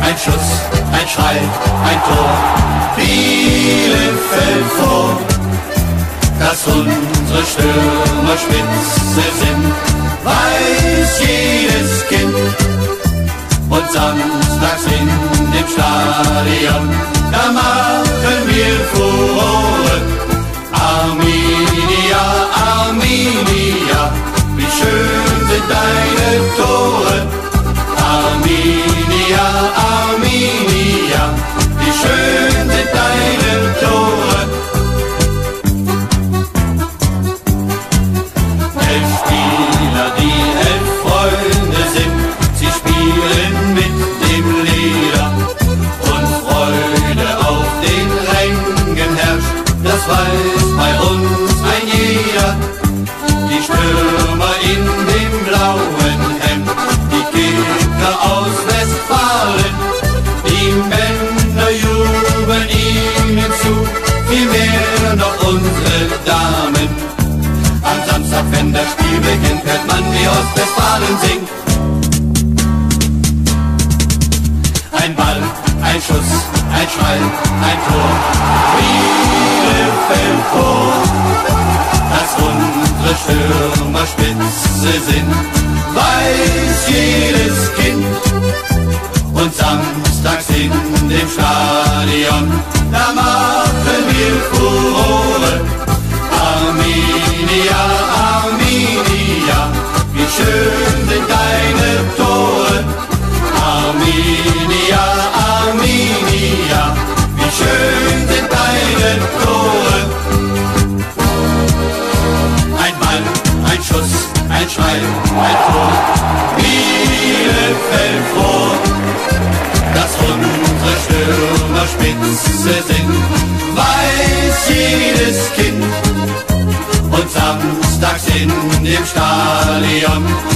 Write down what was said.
ein Schuss, ein Schrei, ein Tor. Bielefeld vor, dass unsere Stürmer spitze sind, weiß jedes Kind. Und samstags in dem Stadion, da machen wir Furore. Arminia, Arminia, wie schön sind deine Tore. Arminia, Arminia, wie schön sind deine Tore. 11 Spieler, die 11 Freunde sind, sie spielen mit dem Leder und Freude auf den Rängen herrscht, das weiß bei uns ein jeder. Die Stürmer in dem blauen Hemd, die Kicker aus Westfalen, die Männer jubeln ihnen zu, viel mehr noch unsere Damen. Am Samstag, wenn das Spiel beginnt, hört man die Ostwestfalen singen. Ein Ball, ein Schuss, ein Schrei, ein Tor. Bielefeld vor, dass unsere Stürmer spitze sind, weiß jedes Kind. Und samstags in dem Stadion, da machen wir Furore. Arminia, Arminia, wie schön sind deine Tore. Arminia, Arminia, wie schön sind deine Tore. Ein Ball, ein Schuss, ein Schrei, ein Tor. Bielefeld vor, dass unsere Stürmer spitze sind, weiß jedes Kind. Und samstags in dem Stadion,